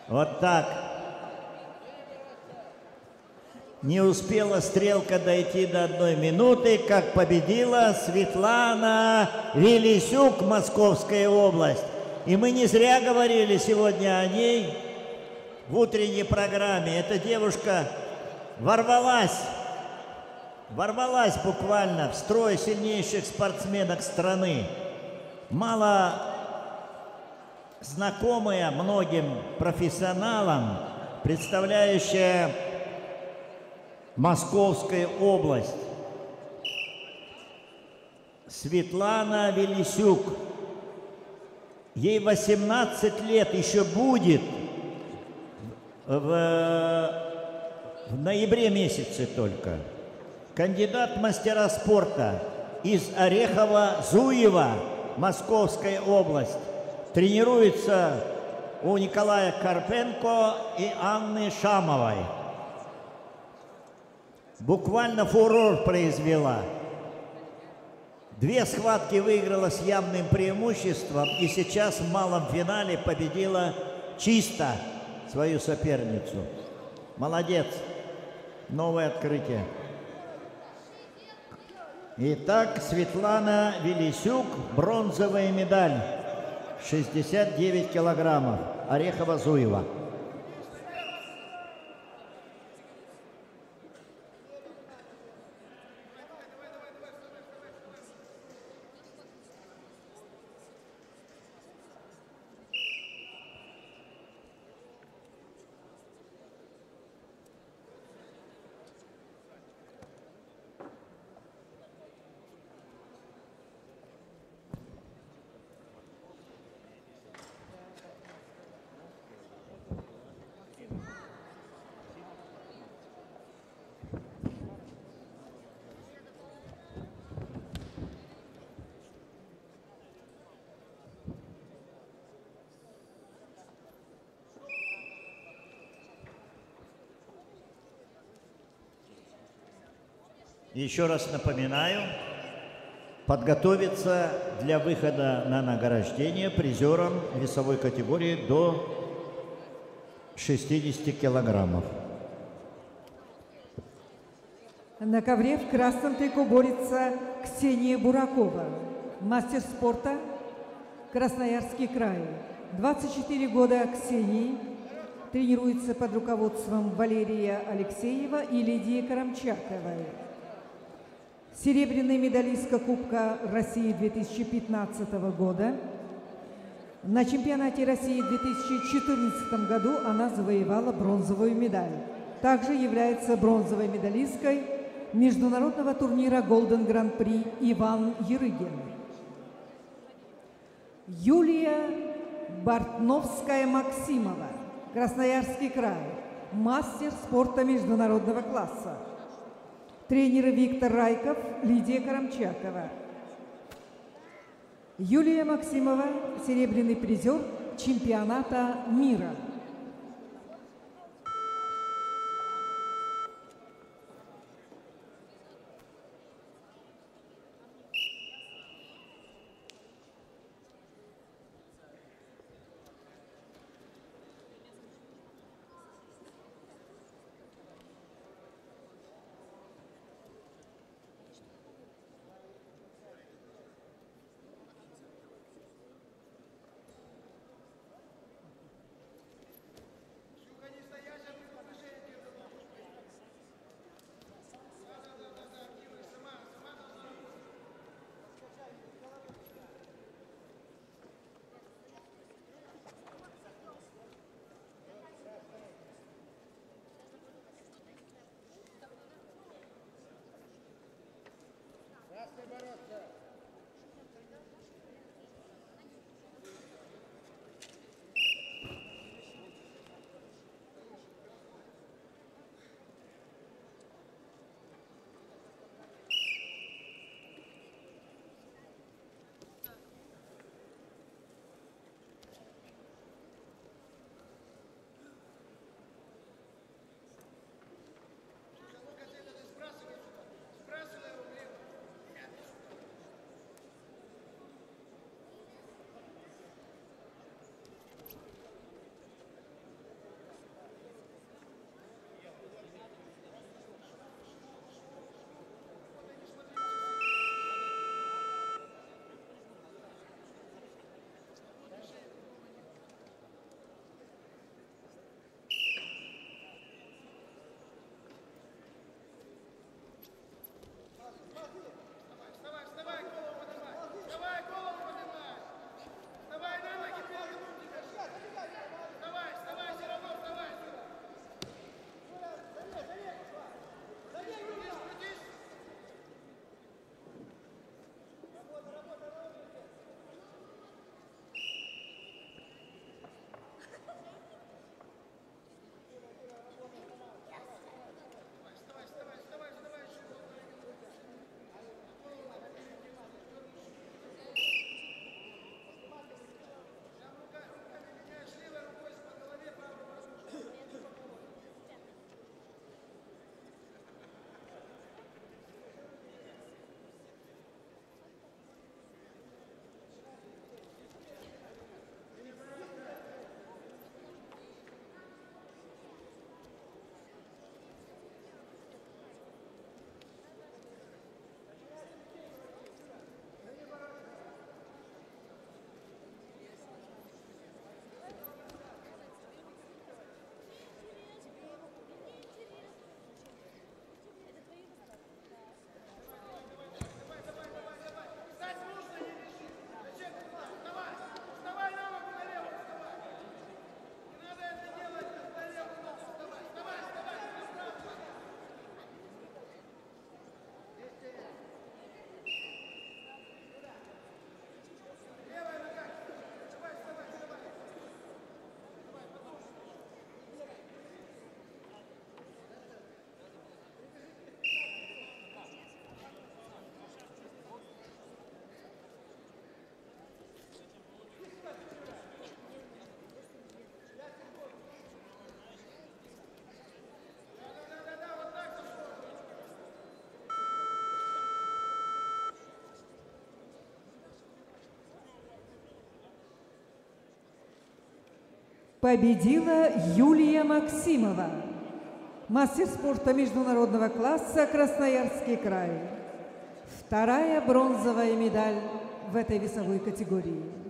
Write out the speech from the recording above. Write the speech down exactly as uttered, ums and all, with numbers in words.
Вот так. Не успела стрелка дойти до одной минуты, как победила Светлана Велисюк, Московская область. И мы не зря говорили сегодня о ней в утренней программе. Эта девушка ворвалась, ворвалась буквально в строй сильнейших спортсменок страны. Мало знакомая многим профессионалам, представляющая Московскую область. Светлана Велисюк. Ей восемнадцать лет еще будет в, в ноябре месяце только. Кандидат в мастера спорта из Орехово-Зуева, Московская область. Тренируется у Николая Карпенко и Анны Шамовой. Буквально фурор произвела. Две схватки выиграла с явным преимуществом и сейчас в малом финале победила чисто свою соперницу. Молодец. Новое открытие. Итак, Светлана Велисюк, бронзовая медаль. шестьдесят девять килограммов. Орехово-Зуево. Еще раз напоминаю, подготовиться для выхода на награждение призерам весовой категории до шестидесяти килограммов. На ковре в красном трико борется Ксения Буракова, мастер спорта, Красноярский край. двадцать четыре года Ксении, тренируется под руководством Валерия Алексеева и Лидии Карамчаковой. Серебряная медалистка Кубка России две тысячи пятнадцатого года. На чемпионате России в две тысячи четырнадцатом году она завоевала бронзовую медаль. Также является бронзовой медалисткой международного турнира Golden Grand Prix Иван Ерыгин. Юлия Бортновская-Максимова, Красноярский край, мастер спорта международного класса. Тренеры Виктор Райков, Лидия Карамчакова. Юлия Максимова, серебряный призер чемпионата мира. Победила Юлия Максимова, мастер спорта международного класса, Красноярский край. Вторая бронзовая медаль в этой весовой категории.